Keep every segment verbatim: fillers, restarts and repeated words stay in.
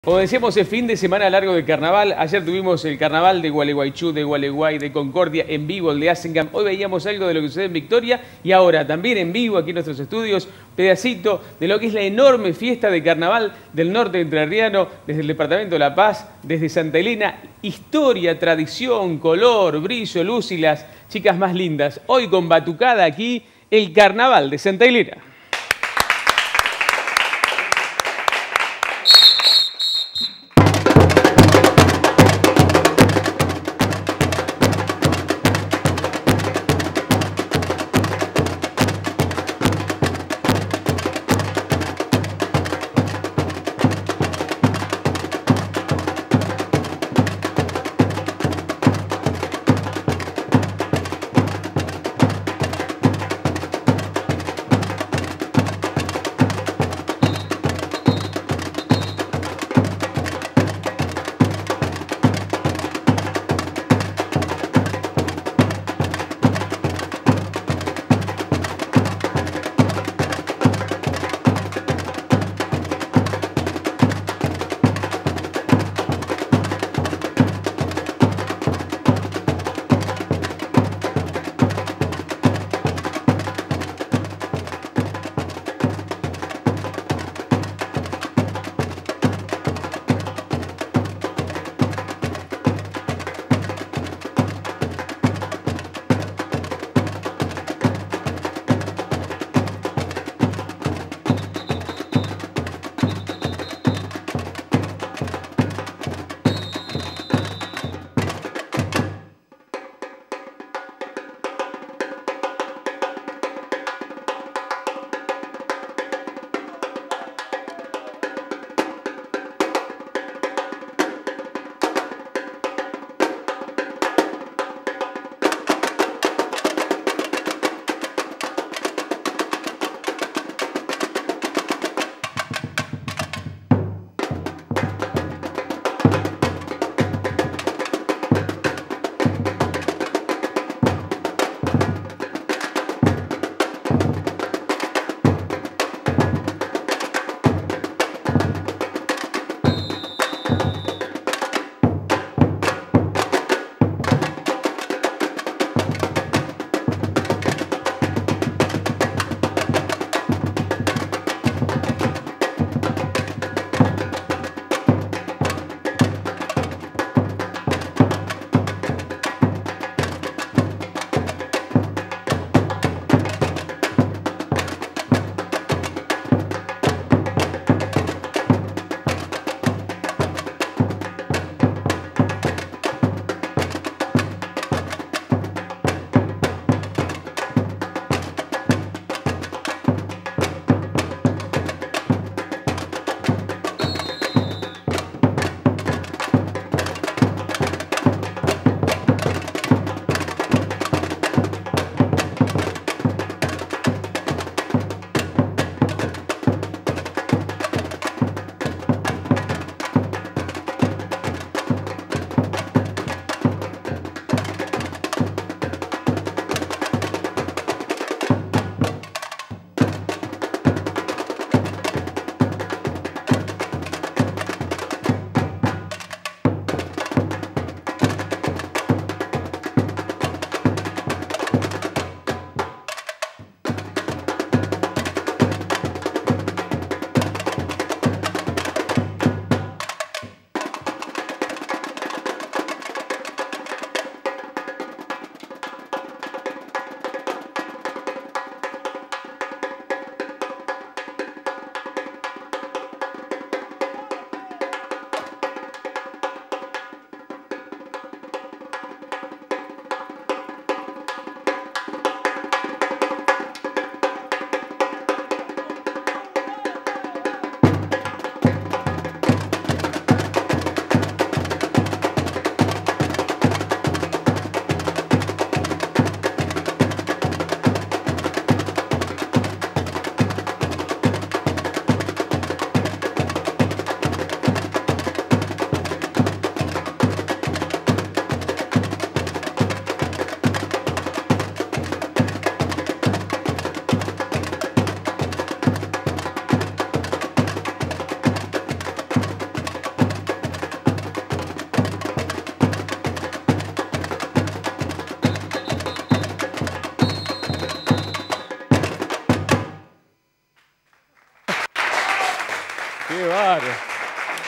Como decíamos, es fin de semana largo de carnaval. Ayer tuvimos el carnaval de Gualeguaychú, de Gualeguay, de Concordia, en vivo el de Assenham. Hoy veíamos algo de lo que sucede en Victoria y ahora también en vivo aquí en nuestros estudios, pedacito de lo que es la enorme fiesta de carnaval del norte entrerriano, desde el departamento de La Paz, desde Santa Elena. Historia, tradición, color, brillo, luz y las chicas más lindas. Hoy con batucada aquí, el carnaval de Santa Elena.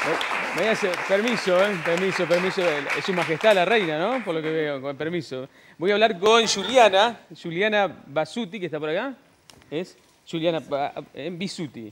Me voy a hacer, permiso, ¿eh? permiso, permiso. Es su majestad la reina, ¿no? Por lo que veo, con permiso. Voy a hablar con Juliana, Juliana Basuti, que está por acá. Es Juliana eh, Bisuti.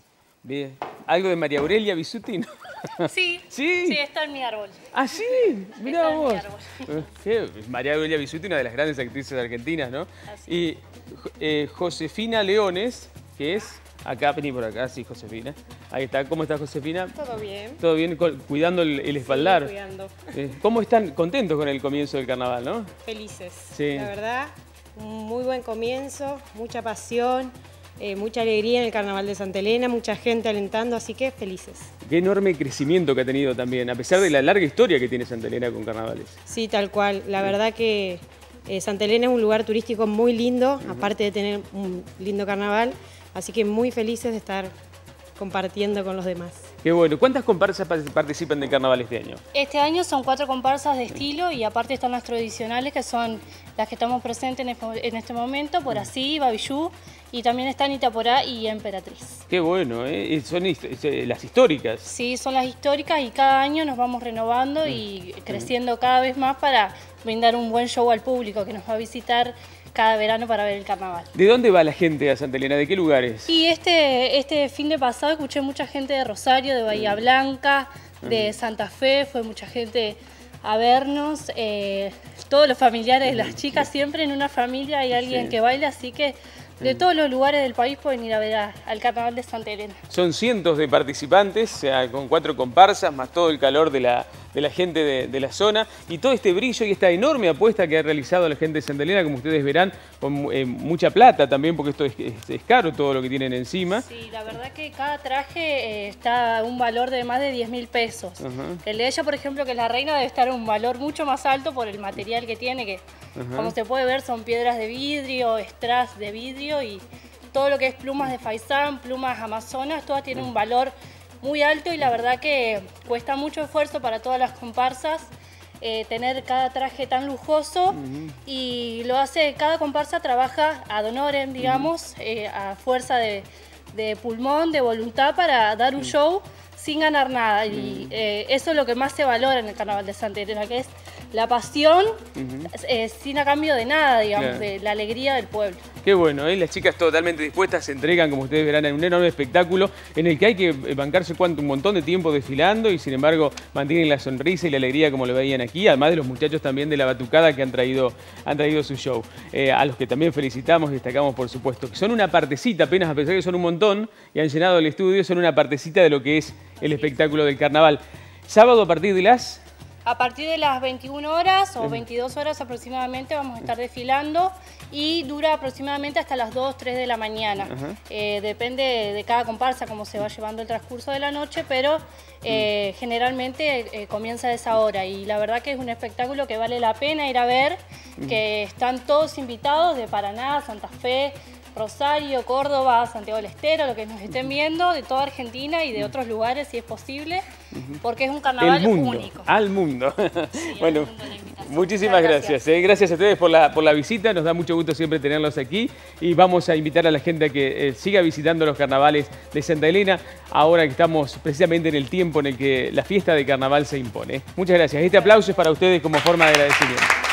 ¿Algo de María Aurelia Bisuti? ¿No? Sí, sí, sí, está en mi árbol. Ah, sí, mirá está vos. En mi árbol. ¿Qué? María Aurelia Bisuti, una de las grandes actrices argentinas, ¿no? Así. Y eh, Josefina Leones, que es... Acá, vení por acá, sí, Josefina. Ahí está. ¿Cómo está, Josefina? Todo bien. Todo bien, cuidando el, el espaldar. Sí, cuidando. Eh, ¿Cómo están contentos con el comienzo del carnaval, no? Felices. Sí. La verdad, un muy buen comienzo, mucha pasión, eh, mucha alegría en el carnaval de Santa Elena, mucha gente alentando, así que felices. Qué enorme crecimiento que ha tenido también, a pesar de la larga historia que tiene Santa Elena con carnavales. Sí, tal cual. La verdad que eh, Santa Elena es un lugar turístico muy lindo, uh-huh. aparte de tener un lindo carnaval. Así que muy felices de estar compartiendo con los demás. Qué bueno. ¿Cuántas comparsas participan del carnaval este año? Este año son cuatro comparsas de estilo y aparte están las tradicionales que son las que estamos presentes en este momento, Por Así, Babillú, y también están Itaporá y Emperatriz. Qué bueno, ¿eh? Son las históricas. Sí, son las históricas y cada año nos vamos renovando y creciendo cada vez más para brindar un buen show al público que nos va a visitar cada verano para ver el carnaval. ¿De dónde va la gente a Santa Elena? ¿De qué lugares? Y este, este fin de pasado escuché mucha gente de Rosario, de Bahía Blanca, de Santa Fe, fue mucha gente a vernos. Eh, todos los familiares de las chicas, siempre en una familia hay alguien sí. que baila, así que de todos los lugares del país pueden ir a ver a, al carnaval de Santa Elena. Son cientos de participantes, o sea, con cuatro comparsas, más todo el calor de la, de la gente de, de la zona y todo este brillo y esta enorme apuesta que ha realizado la gente de Santa Elena, como ustedes verán, con eh, mucha plata también, porque esto es, es, es caro todo lo que tienen encima. Sí, la verdad que cada traje eh, está a un valor de más de diez mil pesos. Uh-huh. El de ella, por ejemplo, que es la reina, debe estar a un valor mucho más alto por el material que tiene, que uh-huh. como se puede ver son piedras de vidrio, strass de vidrio, y todo lo que es plumas de faisán, plumas amazonas, todas tienen un valor muy alto y la verdad que cuesta mucho esfuerzo para todas las comparsas eh, tener cada traje tan lujoso uh-huh. y lo hace, cada comparsa trabaja ad honorem, digamos, uh-huh. eh, a fuerza de, de pulmón, de voluntad para dar un uh-huh. show sin ganar nada y eh, eso es lo que más se valora en el carnaval de Santa Elena, que es la pasión uh-huh. eh, sin a cambio de nada, digamos, claro. de la alegría del pueblo. Qué bueno, ¿eh? Las chicas totalmente dispuestas se entregan, como ustedes verán, en un enorme espectáculo en el que hay que bancarse cuánto, un montón de tiempo desfilando y sin embargo mantienen la sonrisa y la alegría como lo veían aquí, además de los muchachos también de la batucada que han traído, han traído su show, eh, a los que también felicitamos y destacamos por supuesto, que son una partecita apenas, a pesar de que son un montón y han llenado el estudio, son una partecita de lo que es el espectáculo del carnaval. Sábado a partir de las... A partir de las veintiuna horas o veintidós horas aproximadamente vamos a estar desfilando y dura aproximadamente hasta las dos, tres de la mañana. Uh-huh. eh, depende de cada comparsa cómo se va llevando el transcurso de la noche, pero eh, uh-huh. generalmente eh, comienza a esa hora y la verdad que es un espectáculo que vale la pena ir a ver, uh-huh. que están todos invitados de Paraná, Santa Fe, Rosario, Córdoba, Santiago del Estero, lo que nos estén viendo, de toda Argentina y de otros lugares si es posible, porque es un carnaval El mundo, único. Al mundo. Sí, bueno, al mundo muchísimas gracias. Gracias. Eh. gracias a ustedes por la, por la visita, nos da mucho gusto siempre tenerlos aquí y vamos a invitar a la gente a que eh, siga visitando los carnavales de Santa Elena, ahora que estamos precisamente en el tiempo en el que la fiesta de carnaval se impone. Muchas gracias. Este aplauso es para ustedes como forma de agradecimiento.